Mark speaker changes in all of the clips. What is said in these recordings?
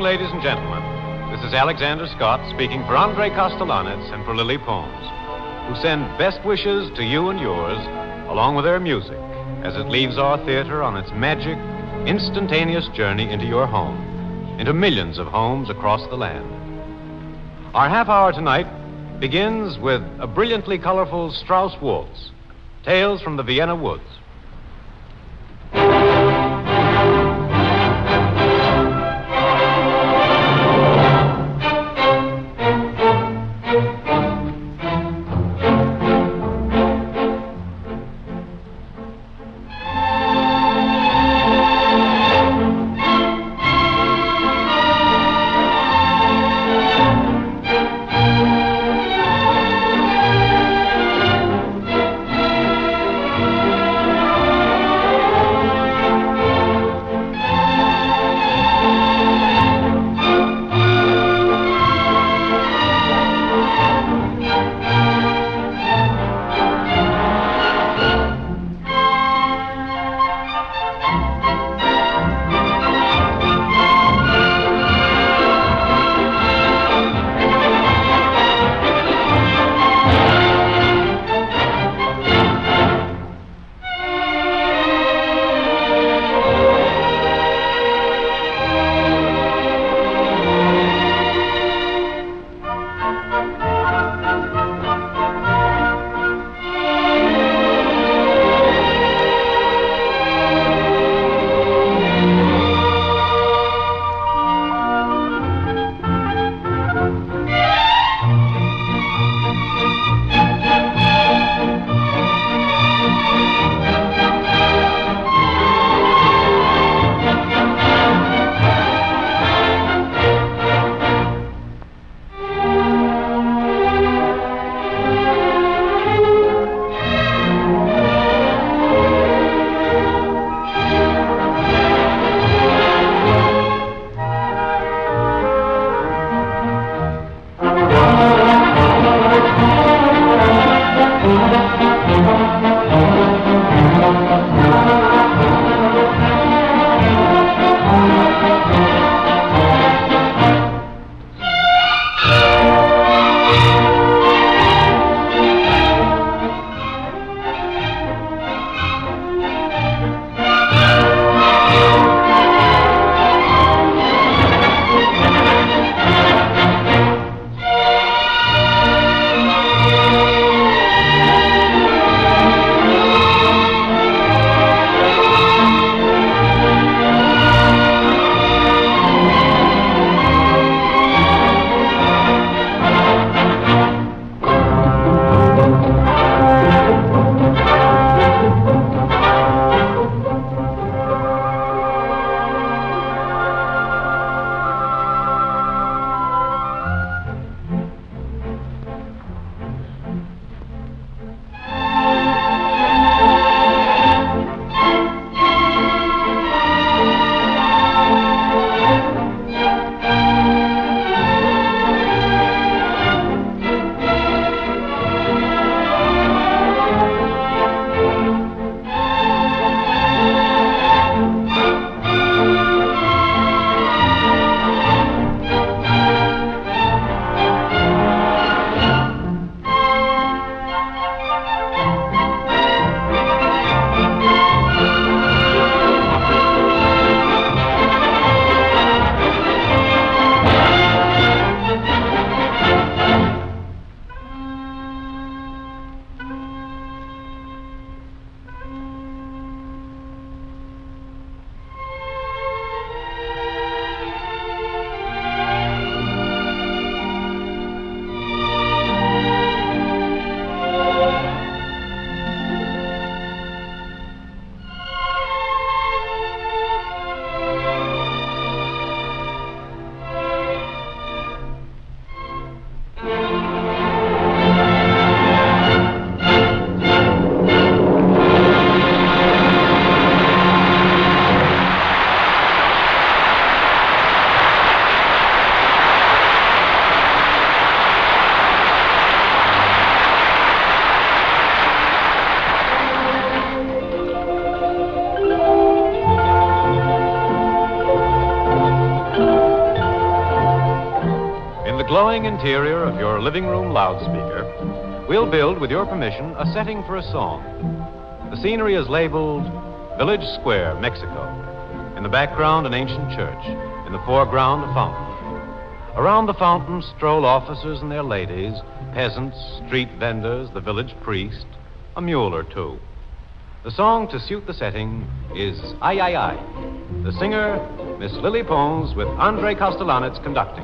Speaker 1: ladies and gentlemen. This is Alexander Scott speaking for Andre Kostelanetz and for Lily Pons, who send best wishes to you and yours, along with their music, as it leaves our theater on its magic, instantaneous journey into your home, into millions of homes across the land. Our half hour tonight begins with a brilliantly colorful Strauss waltz, Tales from the Vienna Woods. charming interior of your living room loudspeaker, we'll build, with your permission, a setting for a song. The scenery is labeled Village Square, Mexico. In the background, an ancient church. In the foreground, a fountain. Around the fountain stroll officers and their ladies, peasants, street vendors, the village priest, a mule or two. The song to suit the setting is Ay, Ay, Ay. The singer, Miss Lily Pons, with Andre Kostelanetz conducting.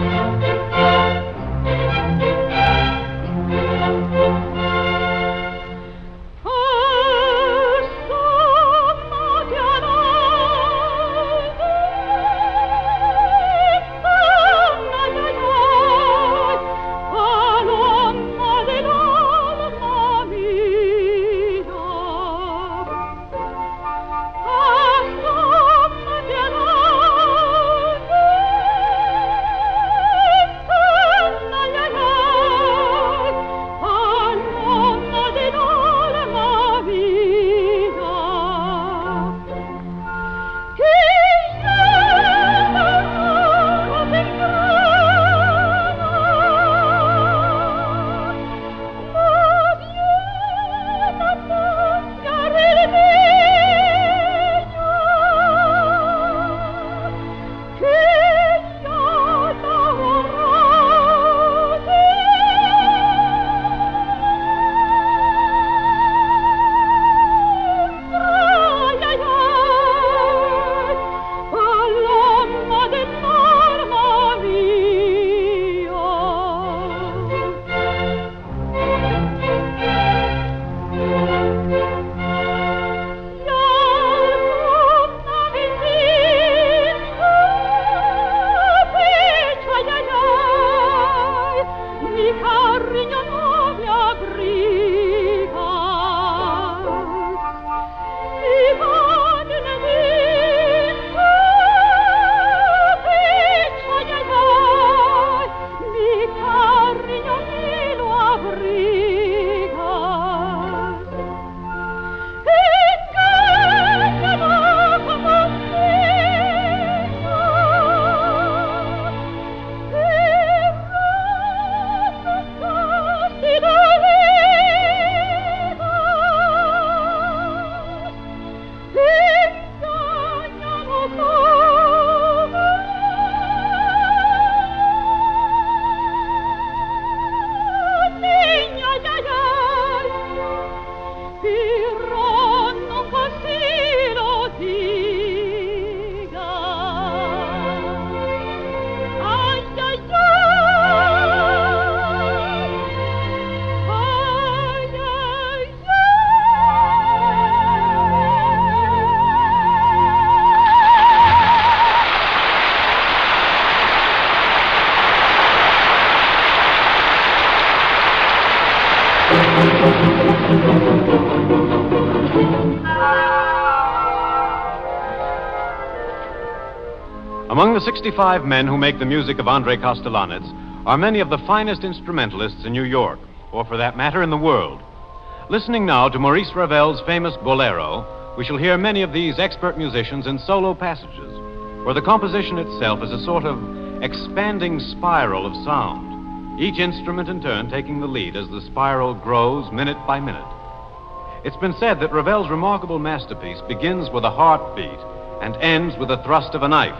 Speaker 1: Among the 65 men who make the music of Andre Kostelanetz are many of the finest instrumentalists in New York, or for that matter, in the world. Listening now to Maurice Ravel's famous Bolero, we shall hear many of these expert musicians in solo passages, where the composition itself is a sort of expanding spiral of sound, each instrument in turn taking the lead as the spiral grows minute by minute. It's been said that Ravel's remarkable masterpiece begins with a heartbeat and ends with a thrust of a knife.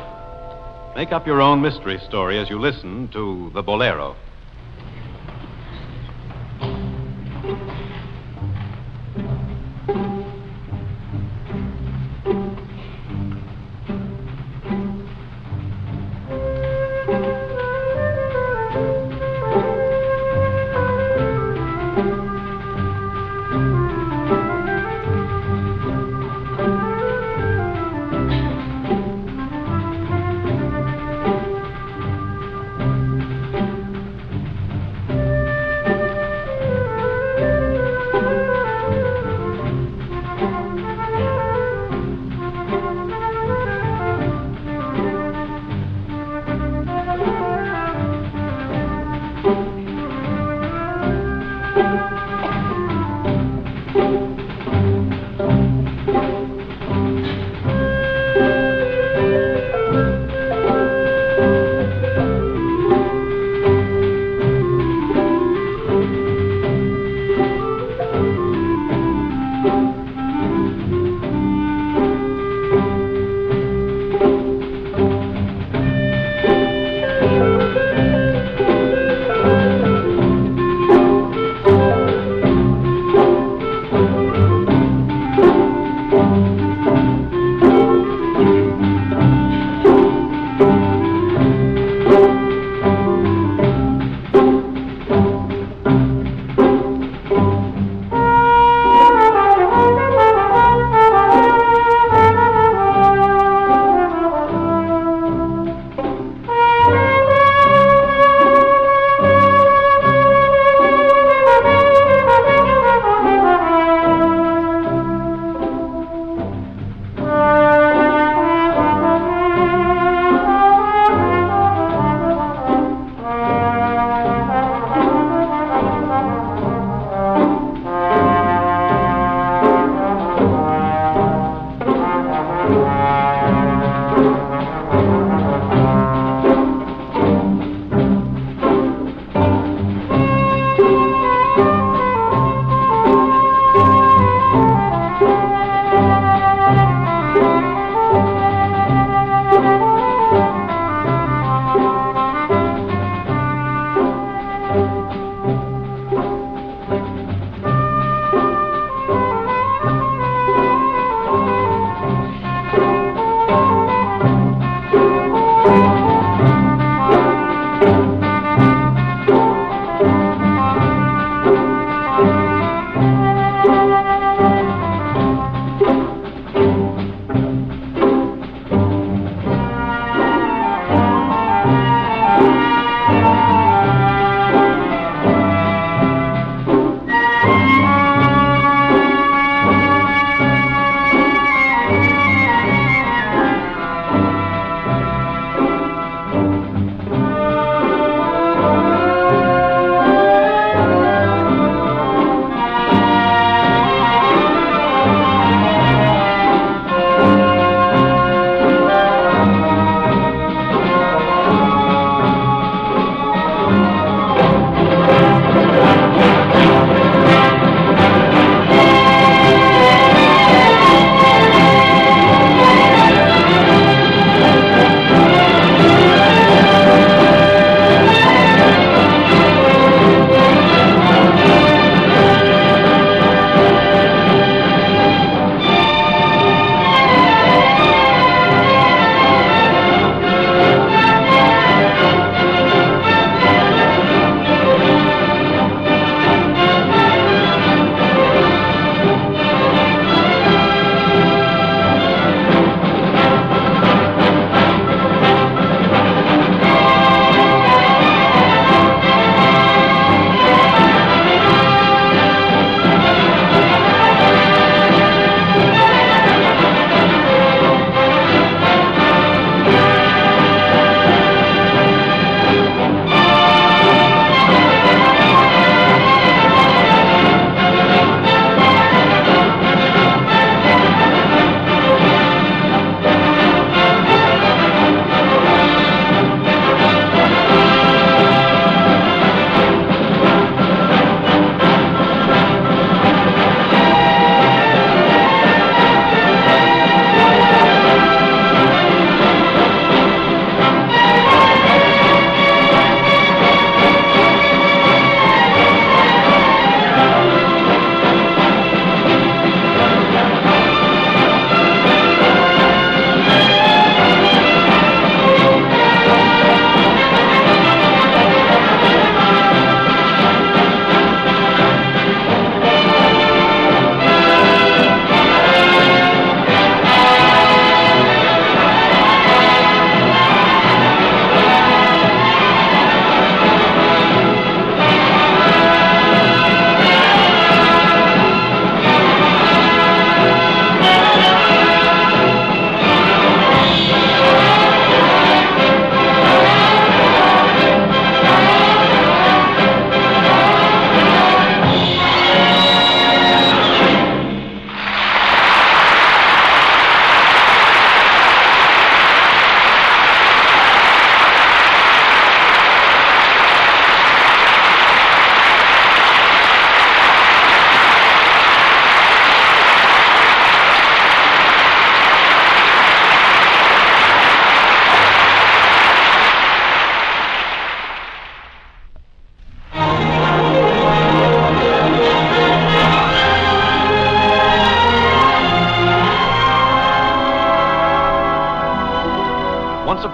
Speaker 1: Make up your own mystery story as you listen to the Bolero.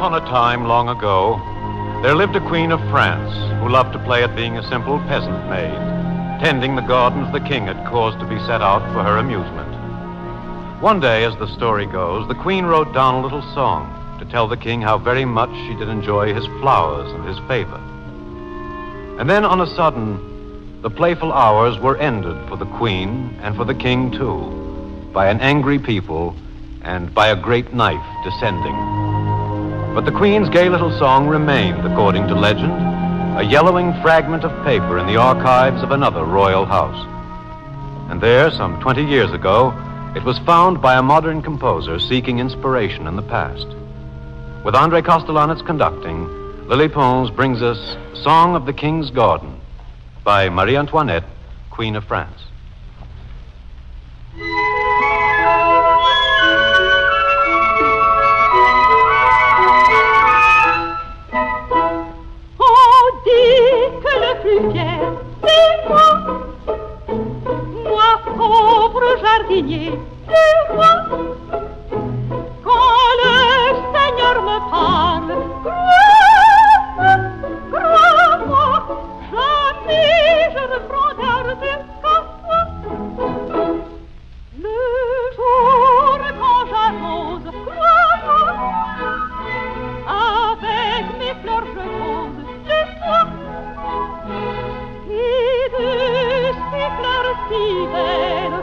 Speaker 1: upon a time long ago, there lived a queen of France who loved to play at being a simple peasant maid, tending the gardens the king had caused to be set out for her amusement. One day, as the story goes, the queen wrote down a little song to tell the king how very much she did enjoy his flowers and his favor. And then, on a sudden, the playful hours were ended for the queen and for the king, too, by an angry people and by a great knife descending. But the queen's gay little song remained, according to legend, a yellowing fragment of paper in the archives of another royal house. And there, some 20 years ago, it was found by a modern composer seeking inspiration in the past. With André Kostelanetz conducting, Lily Pons brings us Song of the King's Garden by Marie Antoinette, Queen of France.
Speaker 2: C'est moi, pauvre jardinier, c'est moi. Quand le Seigneur me parle, crois-moi, jamais je ne prends garde qu'à toi. Le jour quand j'arrose, crois-moi, avec mes fleurs je pose le soir. Et de ces fleurs si belles,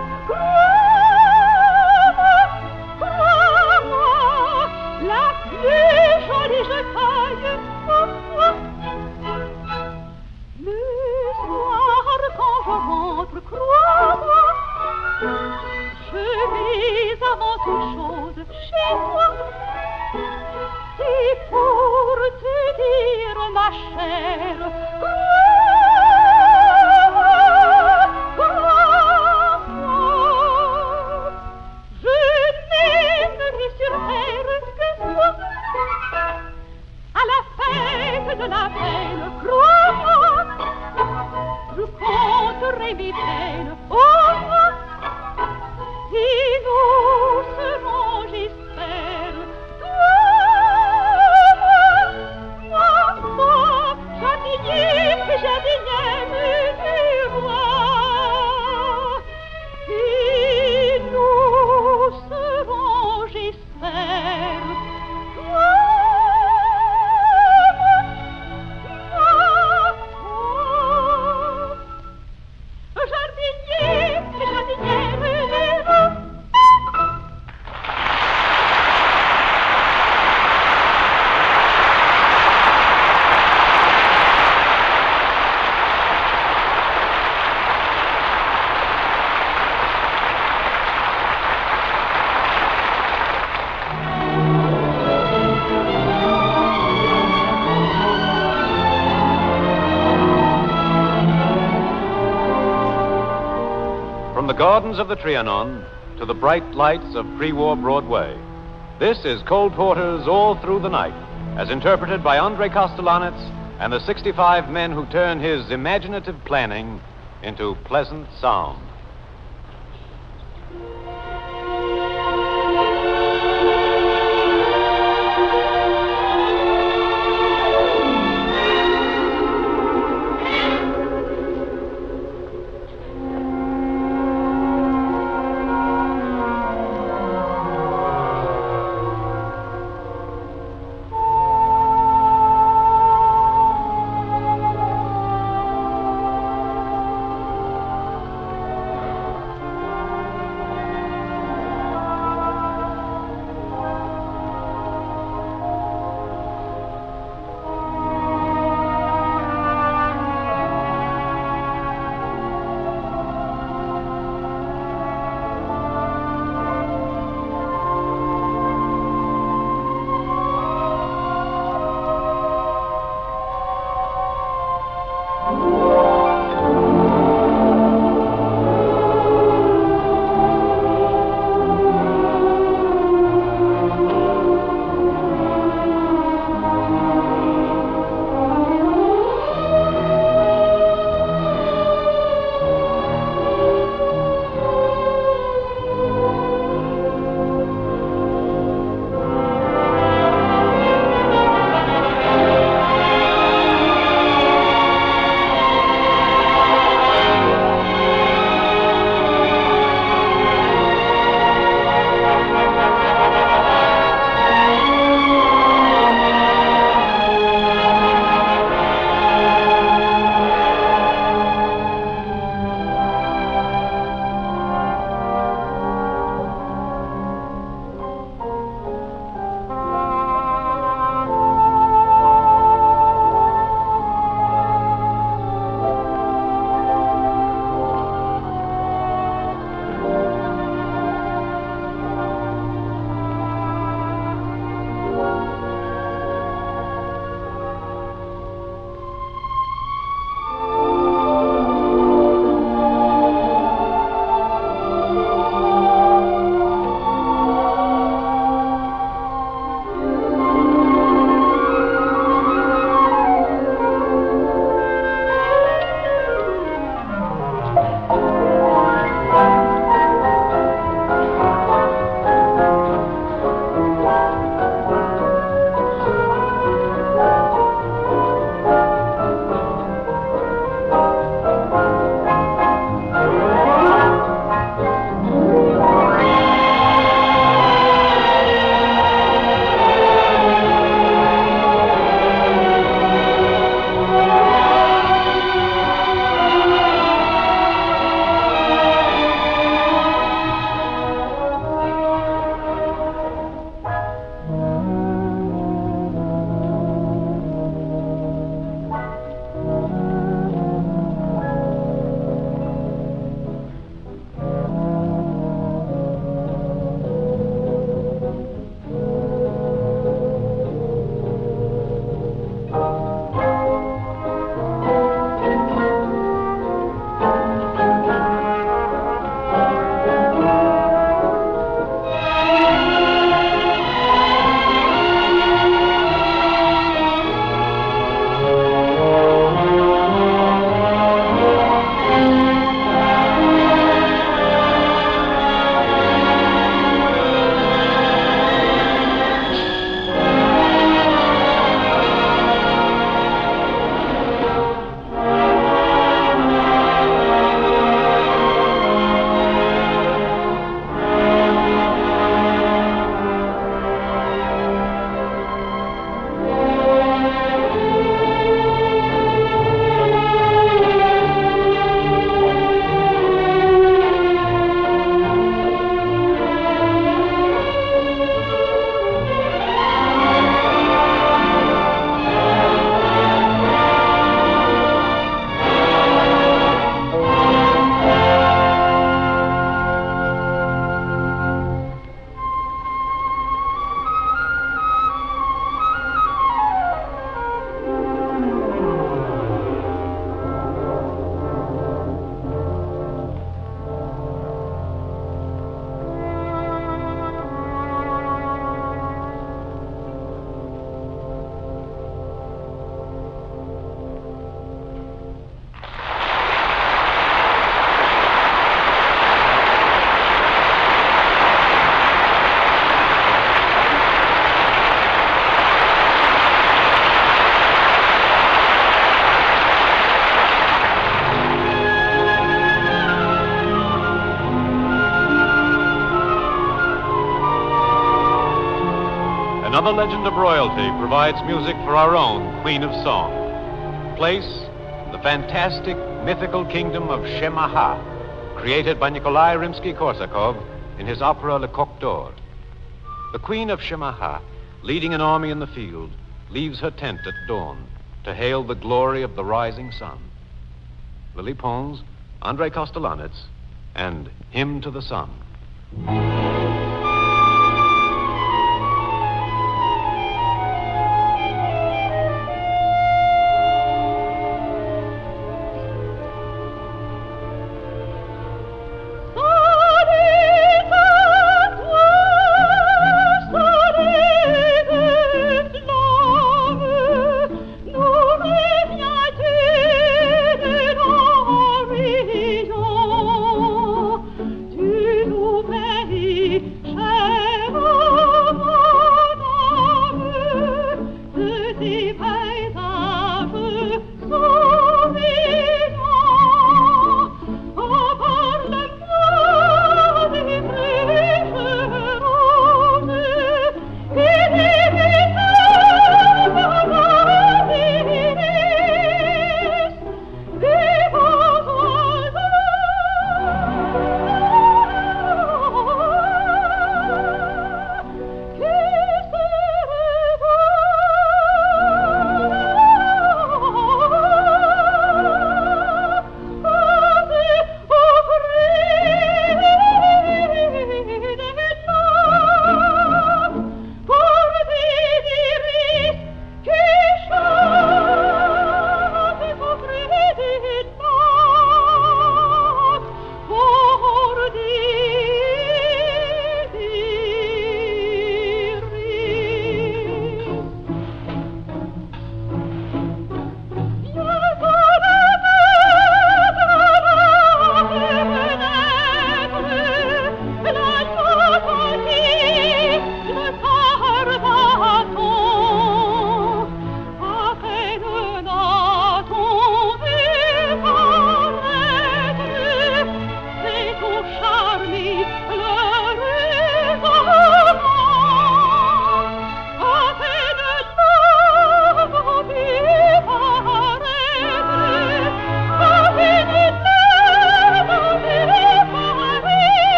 Speaker 2: crois-moi, la plus jolie je taille pour toi. Le soir quand je rentre, crois-moi, je vais avant toute chose chez toi. C'est pour te dire, ma chère, de la peine, crois-moi, je compterai mes peines, oh, et nous serons, j'espère, moi, jardinier du roi, et nous serons, j'espère,
Speaker 1: From the gardens of the Trianon to the bright lights of pre-war Broadway, this is Cole Porter's All Through the Night, as interpreted by André Kostelanetz and the 65 men who turn his imaginative planning into pleasant sound. Another legend of royalty provides music for our own Queen of Song. Place, the fantastic, mythical kingdom of Shemaha, created by Nikolai Rimsky-Korsakov in his opera Le Coq d'Or. The Queen of Shemaha, leading an army in the field, leaves her tent at dawn to hail the glory of the rising sun. Lily Pons, Andrei Kostelanetz, and Hymn to the Sun.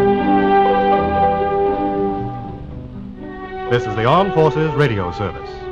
Speaker 3: This is the Armed Forces Radio Service.